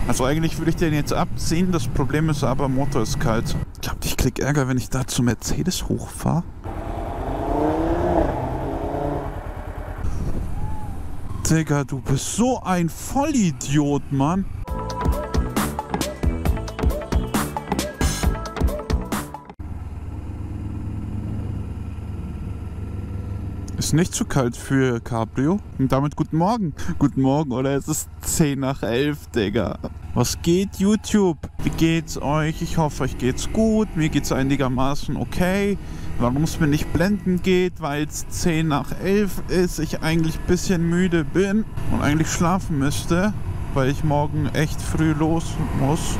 Also eigentlich würde ich den jetzt abziehen, das Problem ist aber, Motor ist kalt. Ich glaube, ich krieg Ärger, wenn ich da zu Mercedes hochfahre. Digga, du bist so ein Vollidiot, Mann. Ist nicht zu kalt für Cabrio. Und damit guten Morgen. Guten Morgen, oder? Es ist 10 nach 11, Digga. Was geht, YouTube? Wie geht's euch? Ich hoffe, euch geht's gut. Mir geht's einigermaßen okay. Warum es mir nicht blenden geht, weil es 10 nach 11 ist, ich eigentlich ein bisschen müde bin und eigentlich schlafen müsste, weil ich morgen echt früh los muss.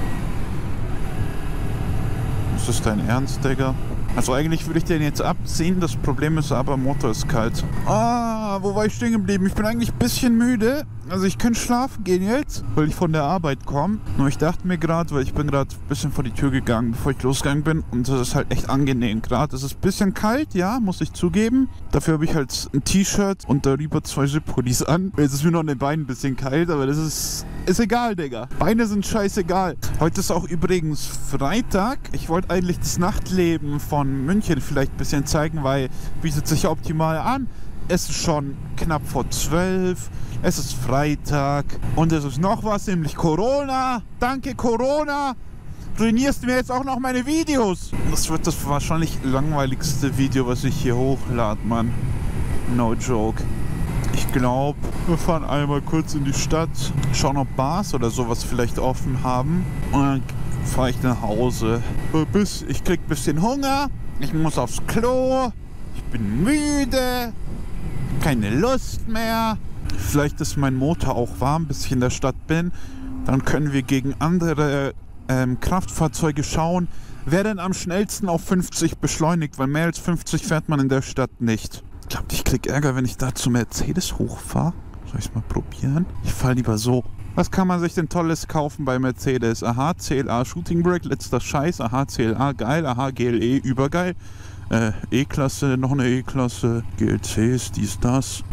Ist das dein Ernst, Digga? Also eigentlich würde ich den jetzt abziehen, das Problem ist aber, Motor ist kalt. Wo war ich stehen geblieben? Ich bin eigentlich ein bisschen müde. Also ich könnte schlafen gehen jetzt, weil ich von der Arbeit komme. Nur ich dachte mir gerade, weil ich bin gerade ein bisschen vor die Tür gegangen, bevor ich losgegangen bin. Und das ist halt echt angenehm gerade. Es ist ein bisschen kalt, ja, muss ich zugeben. Dafür habe ich halt ein T-Shirt und darüber 2 Zip-Hoodies an. Jetzt ist mir noch an den Beinen ein bisschen kalt, aber das ist egal, Digga. Beine sind scheißegal. Heute ist auch übrigens Freitag. Ich wollte eigentlich das Nachtleben von München vielleicht ein bisschen zeigen, weil bietet sich optimal an. Es ist schon knapp vor 12. Es ist Freitag. Und es ist noch was, nämlich Corona. Danke, Corona. Ruinierst mir jetzt auch noch meine Videos. Das wird das wahrscheinlich langweiligste Video, was ich hier hochlade, Mann. No joke. Ich glaube, wir fahren einmal kurz in die Stadt, schauen, ob Bars oder sowas vielleicht offen haben. Und dann fahre ich nach Hause. Ich krieg ein bisschen Hunger. Ich muss aufs Klo. Ich bin müde. Keine Lust mehr. Vielleicht ist mein Motor auch warm, bis ich in der Stadt bin. Dann können wir gegen andere Kraftfahrzeuge schauen, wer denn am schnellsten auf 50 beschleunigt, weil mehr als 50 fährt man in der Stadt nicht. Ich glaube, ich krieg Ärger, wenn ich da zu Mercedes hochfahre. Soll ich es mal probieren? Ich fahre lieber so. Was kann man sich denn Tolles kaufen bei Mercedes? Aha, CLA Shooting Brake, letzter Scheiß. Aha, CLA, geil. Aha, GLE, übergeil. E-Klasse, noch eine E-Klasse. GLCs, dies, das.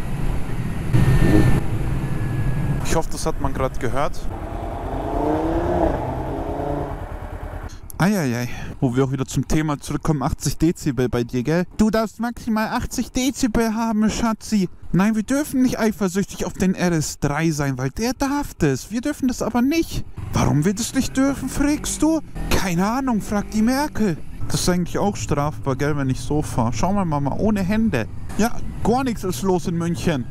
Ich hoffe, das hat man gerade gehört. Eieiei, wo wir auch wieder zum Thema zurückkommen, 80 Dezibel bei dir, gell? Du darfst maximal 80 Dezibel haben, Schatzi. Nein, wir dürfen nicht eifersüchtig auf den RS3 sein, weil der darf das. Wir dürfen das aber nicht. Warum wir das nicht dürfen, fragst du? Keine Ahnung, frag die Merkel. Das ist eigentlich auch strafbar, gell, wenn ich so fahre. Schau mal, Mama, ohne Hände. Ja, gar nichts ist los in München.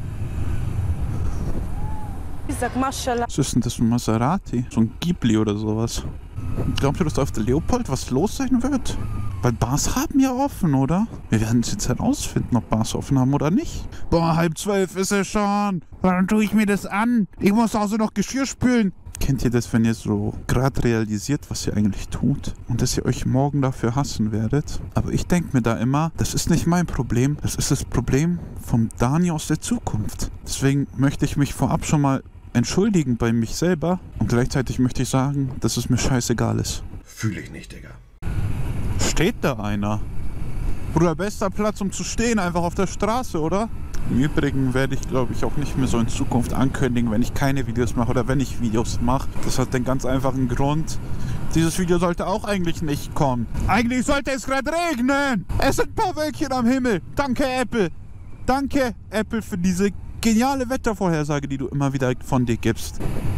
Ich sag Maschallah. Was ist denn das, ein Maserati? So ein Ghibli oder sowas. Glaubt ihr, dass auf der Leopold was los sein wird? Weil Bars haben ja offen, oder? Wir werden es jetzt herausfinden, ob Bars offen haben oder nicht. Boah, 11:30 ist es schon. Warum tue ich mir das an? Ich muss also noch Geschirr spülen. Kennt ihr das, wenn ihr so gerade realisiert, was ihr eigentlich tut? Und dass ihr euch morgen dafür hassen werdet? Aber ich denke mir da immer, das ist nicht mein Problem. Das ist das Problem vom Dani aus der Zukunft. Deswegen möchte ich mich vorab schon mal entschuldigen bei mich selber. Und gleichzeitig möchte ich sagen, dass es mir scheißegal ist. Fühle ich nicht, Digga. Steht da einer? Bruder, bester Platz, um zu stehen, einfach auf der Straße, oder? Im Übrigen werde ich, glaube ich, auch nicht mehr so in Zukunft ankündigen, wenn ich keine Videos mache oder wenn ich Videos mache. Das hat den ganz einfachen Grund. Dieses Video sollte auch eigentlich nicht kommen. Eigentlich sollte es gerade regnen. Es sind ein paar Wölkchen am Himmel. Danke, Apple. Danke, Apple, für diese geniale Wettervorhersage, die du immer wieder von dir gibst.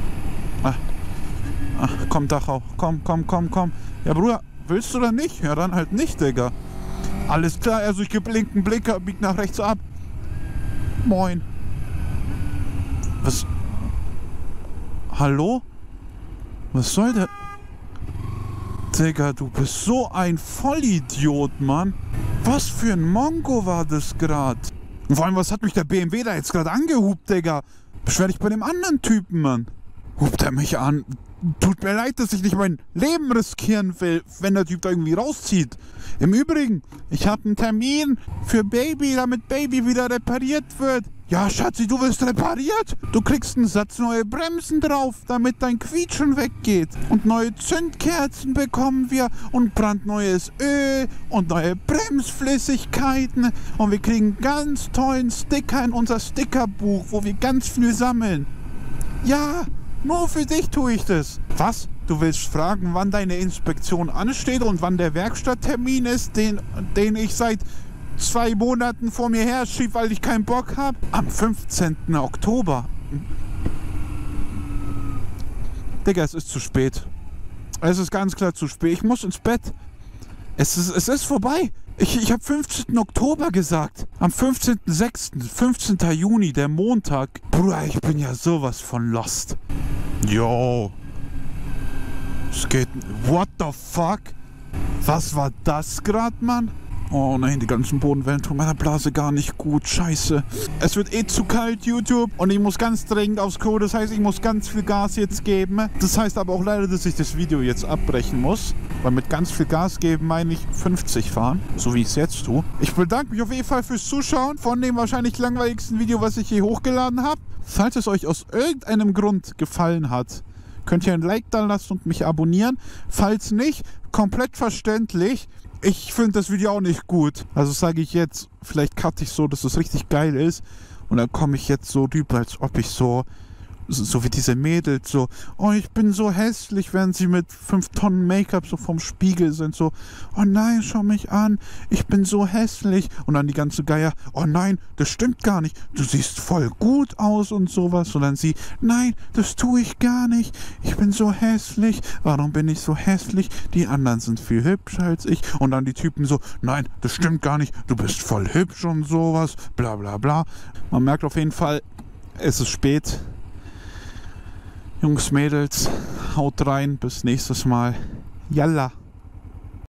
Komm, Dachau. Komm. Ja, Bruder, willst du da nicht? Ja, dann halt nicht, Digga. Alles klar, also ich gebe linken Blinker, bieg nach rechts ab. Moin. Was? Hallo? Was soll der? Digga, du bist so ein Vollidiot, Mann. Was für ein Mongo war das gerade? Und vor allem, was hat mich der BMW da jetzt gerade angehupt, Digga? Beschwer dich bei dem anderen Typen, Mann. Hupt er mich an? Tut mir leid, dass ich nicht mein Leben riskieren will, wenn der Typ da irgendwie rauszieht. Im Übrigen, ich habe einen Termin für Baby, damit Baby wieder repariert wird. Ja, Schatzi, du wirst repariert. Du kriegst einen Satz neue Bremsen drauf, damit dein Quietschen weggeht. Und neue Zündkerzen bekommen wir und brandneues Öl und neue Bremsflüssigkeiten. Und wir kriegen ganz tollen Sticker in unser Stickerbuch, wo wir ganz viel sammeln. Ja, Nur für dich tue ich das. Was? Du willst fragen, wann deine Inspektion ansteht und wann der Werkstatttermin ist, den ich seit 2 Monaten vor mir her schiebe, weil ich keinen Bock habe? Am 15. Oktober. Digga, es ist zu spät. Es ist ganz klar zu spät. Ich muss ins Bett. Es ist vorbei. Ich habe 15. Oktober gesagt. Am 15.06., 15. Juni, der Montag. Bruder, ich bin ja sowas von lost. Yo. Es geht... What the fuck? Was war das gerade, Mann? Oh nein, die ganzen Bodenwellen tun meiner Blase gar nicht gut. Scheiße. Es wird eh zu kalt, YouTube. Und ich muss ganz dringend aufs Klo. Das heißt, ich muss ganz viel Gas jetzt geben. Das heißt aber auch leider, dass ich das Video jetzt abbrechen muss. Weil mit ganz viel Gas geben meine ich 50 fahren. So wie ich es jetzt tue. Ich bedanke mich auf jeden Fall fürs Zuschauen von dem wahrscheinlich langweiligsten Video, was ich je hochgeladen habe. Falls es euch aus irgendeinem Grund gefallen hat, könnt ihr ein Like da lassen und mich abonnieren. Falls nicht, komplett verständlich. Ich finde das Video auch nicht gut. Also sage ich jetzt, vielleicht cutte ich so, dass es richtig geil ist. Und dann komme ich jetzt so rüber, als ob ich so wie diese Mädels so, oh, ich bin so hässlich, wenn sie mit 5 Tonnen Make-up so vorm Spiegel sind, so, oh nein, schau mich an, ich bin so hässlich. Und dann die ganze Geier, oh nein, das stimmt gar nicht, du siehst voll gut aus und sowas. Und dann sie, nein, das tue ich gar nicht, ich bin so hässlich, warum bin ich so hässlich? Die anderen sind viel hübscher als ich. Und dann die Typen so, nein, das stimmt gar nicht, du bist voll hübsch und sowas, bla bla bla. Man merkt auf jeden Fall, es ist spät. Jungs, Mädels, haut rein, bis nächstes Mal. Yalla.